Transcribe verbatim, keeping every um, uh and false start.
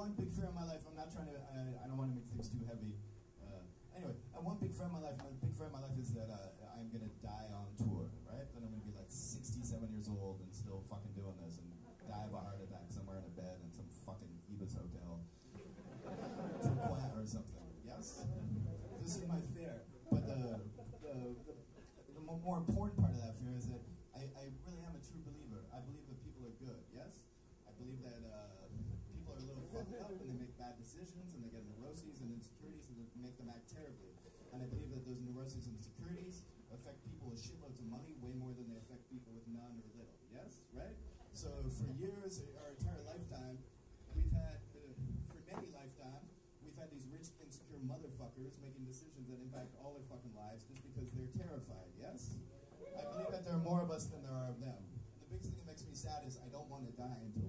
one big fear in my life, I'm not trying to, I, I don't want to make things too heavy. Uh, anyway, uh, one big fear in my life, my big fear in my life is that uh, I'm going to die on tour, right? That I'm going to be like sixty-seven years old and still fucking doing this and die of a heart attack somewhere in a bed in some fucking Ibis hotel. Or something. Yes? This is my fear. But the, the, the, the more important part of that fear is that I, I really am a true believer. I believe that people are good, yes? I believe that uh, people are a little fucked up and they make bad decisions and they get neuroses and insecurities and they make them act terribly. And I believe that those neuroses and insecurities affect people with shitloads of money way more than they affect people with none or little, yes? Right? So for years, our entire lifetime, we've had, uh, for many lifetimes, we've had these rich, insecure motherfuckers making decisions that impact all their fucking lives just because they're terrified, yes? I believe that there are more of us than there are of them. And the biggest thing that makes me sad is I don't want to die until